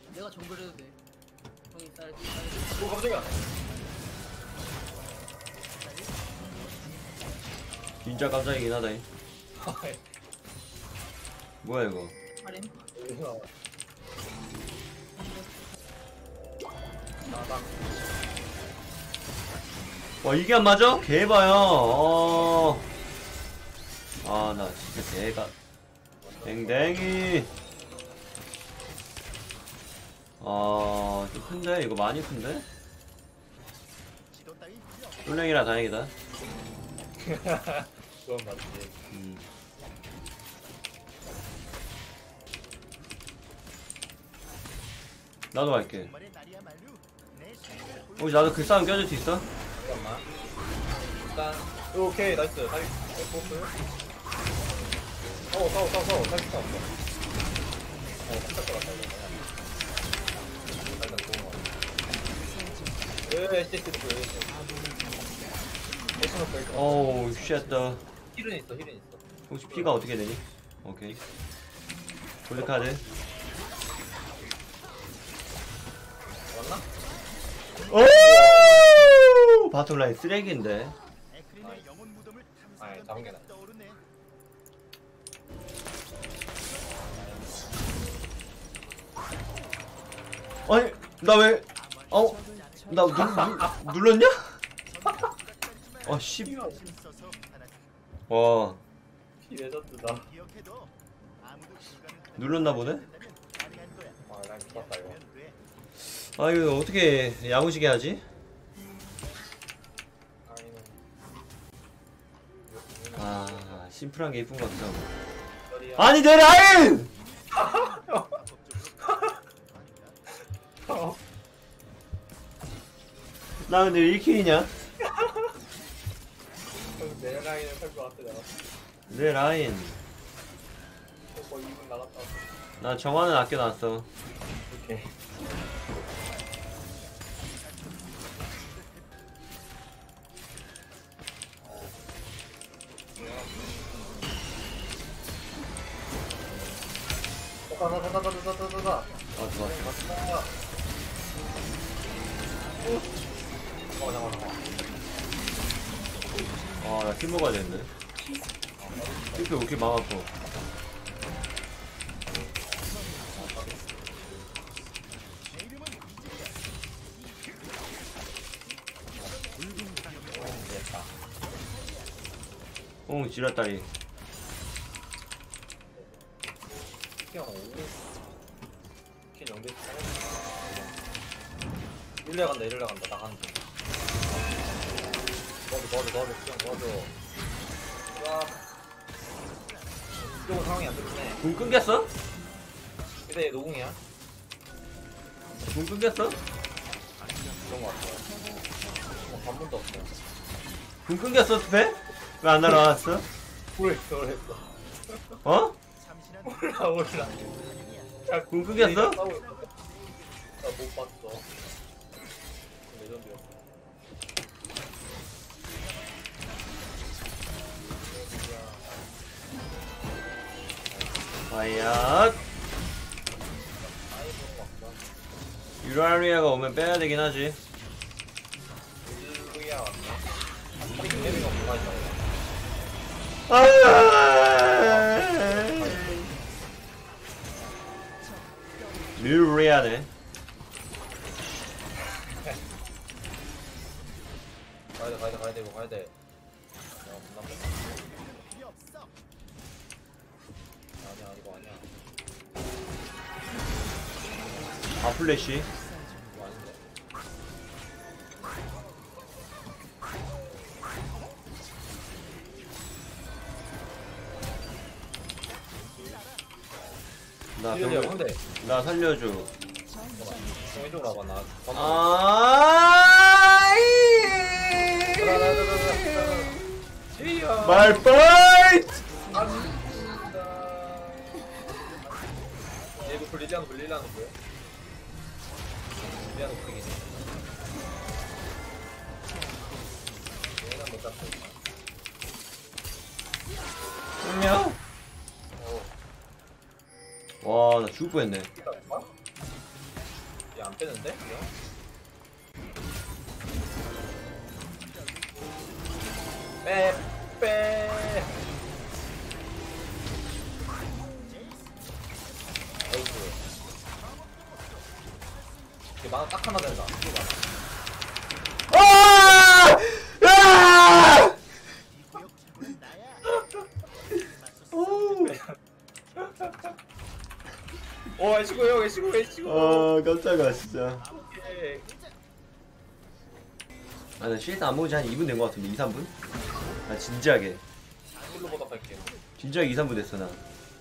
내가 정글해도 돼. 형이 쌀. 오 깜짝이야. 진짜 깜짝이긴 하다. 뭐야 이거? 할인? 나나 와 이게 안 맞아? 개봐요. 아 나 진짜 개가 댕댕이. 좀 큰데? 이거 많이 큰데? 쫄랭이라 다행이다. 그건 맞지. 나도 갈게. 혹시 나도 그 싸움 껴줄 수 있어? 잠깐만. 일단 오케이 나이스. 다리 포스. 싸워. 다리 싸워. 깜짝 놀랐다 이거. 일단 좋은 거. 오우 쉣다. 힐은 있어. 혹시 피가 어떻게 되니? 오케이. 골드카드. 맞나? 오! 바텀라인 쓰레기인데. 아니 잡은 게 나. 아니 나 왜? 나 눌렀냐? 씨. 와 레전드다. 눌렀나 보네. 라인 좋았다 이거. 이거 어떻게 야무지게 하지? 심플한 게 이쁜 것 같아. 아니 내 라인! 나 근데 왜 1킬이냐? 내 라인을 살것 같아 내가. 내 라인. 거의 2분 나갔다. 난 정화는 아껴놨어. 오케이. 가자. 좋았어. 잠깐만. 나 킬 먹어야 되는데. 이렇게 왜 이렇게 마음 아파. 지렸다리. 이럴려 간다. 나 가는 중. 넣어줘. 와. 이쪽은 상황이 안 좋네. 공 끊겼어? 근데 얘 노궁이야. 공 끊겼어? 그런 거 같아. 반문도 없어. 공 끊겼어 스페? 왜 안 날아왔어? 모르겠어. 어? 몰라. 야, 공 끊겼어? 나못 봤어. 레전드였어. 과연 유라리아가 오면 빼야 되긴 하지. 유리야 왔네. 우리 김혜미가 뭐가 있다고. 유라리아네. 가야 돼. 아니야, 이거 아니야. 플래시. 이거 아닌데. 나 살려줘. 이쪽으로 와봐. 나. 말파이트! 얘도 불리려는 거야? 불리려는 크기지. 얘는 못 잡고. 와, 나 죽을 뻔했네. 얘안 빼는데? 그냥? 빼. 어이구. 이게 만화 딱 하나 된다. 이거 봐. 아! 아! 오! 애쉬고 형, 애쉬고. 깜짝이야 진짜. 오케이. 아, 나 CS 안 먹은 지 한 2분 된 것 같은데, 2, 3분? 아, 진지하게. 킬로 보답할게. 진지하게 2, 3분 됐어, 나.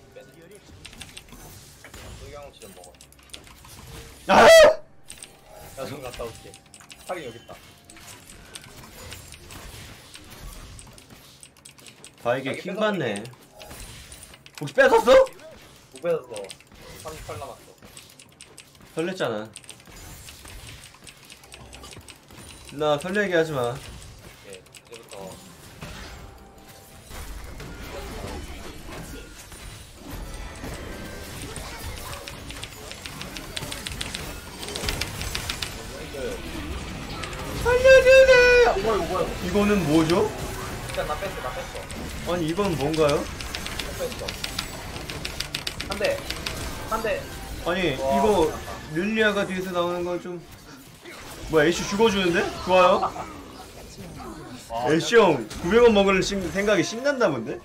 소경치 좀 먹어. 아! 나좀 갔다 올게. 팔이 여기 있다. 바이게 자기 킹 뺏어 받네. 혹시 뺏었어? 못 빼졌어. 38 남았어. 설렜잖아. 나 설레 얘기하지 마. 오케이. 이제부터. 살려주세요! 뭐야. 이거는 뭐죠? 일단 나 뺐어. 아니, 이건 뭔가요? 뺐어. 한 대. 아니, 와. 이거 릴리아가 뒤에서 나오는 건 좀. 뭐야, 애쉬 죽어주는데? 좋아요? 애쉬 형 900원 먹을 생각이 신난다 본데?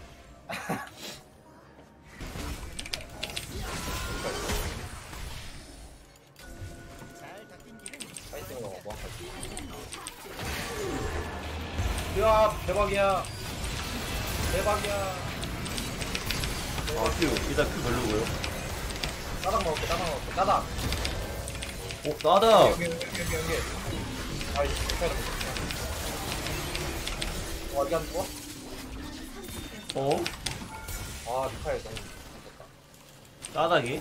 파이팅으로 뭐 할지. 야, 대박이야. 아, 큐. 일단 큐 별로고요. 따당 먹을게. 따당. 나다! 여기. 아이, 미카엘. 이게 안 좋아? 어? 아, 미카엘 너무 좋다. 짜당이?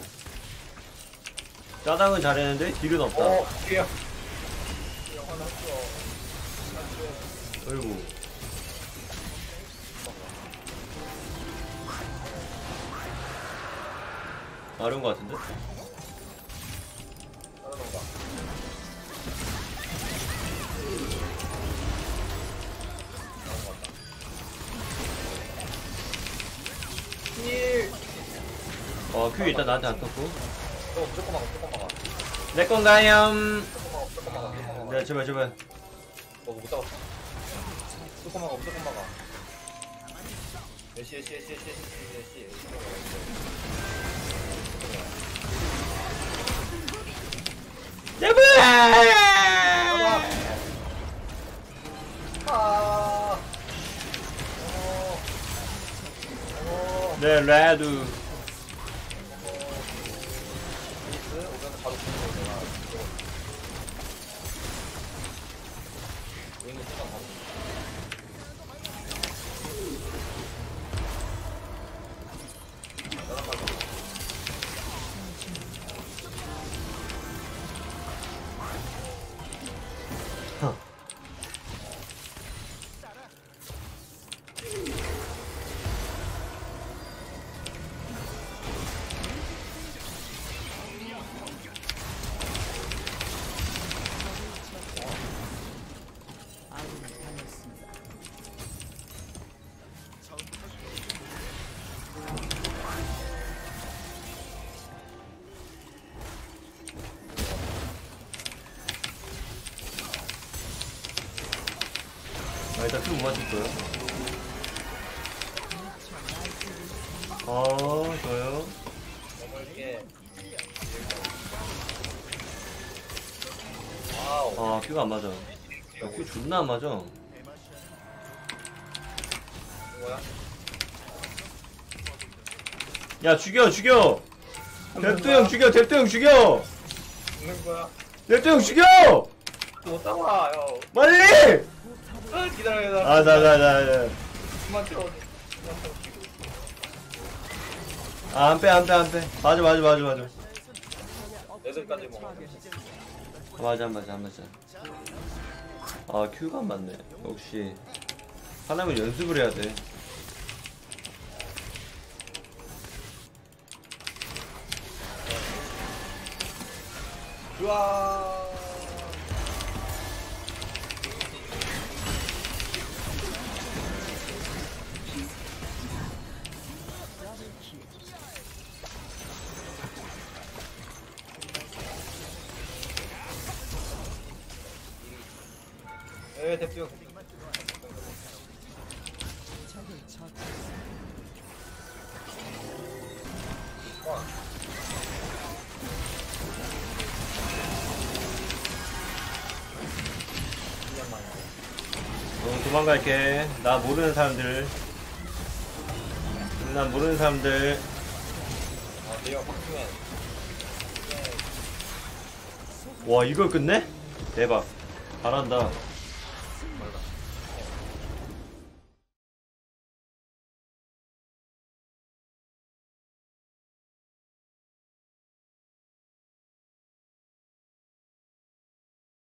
짜당은 잘했는데 딜은 없다. 뒤에요. 하나 했어. 어이구. 다른 거 같은데? 따라던가. 큐 일단 나한테 안 떴고. 저거 무조건 막아. 내 건가요? 무조건 막아. 네, 제발. 못 잡았어. 무조건 막아. 예시. 제발! 네, 레드. 바로 죽는 거야. 우리는 시간 바로. 일단 큐못 맞췄어요. 좋아요. 넘을게. 와우. 큐가 안 맞아. 큐 존나 안 맞아. 뭐야? 야, 죽여! 뎁도 형 죽여! 죽는 거야? 뎁도 형 죽여! 못 잡아, 형. 빨리! 기다려. 나. 그만 찍어. 안 빼. 맞아. 애들까지 먹어. 맞아. 큐가 안 맞네. 역시. 하나면 연습을 해야 돼. 우와. 대표. 도망갈게. 나 모르는 사람들. 난 모르는 사람들. 아, 내가 박수맨. 와, 이걸 끝내? 대박. 잘한다.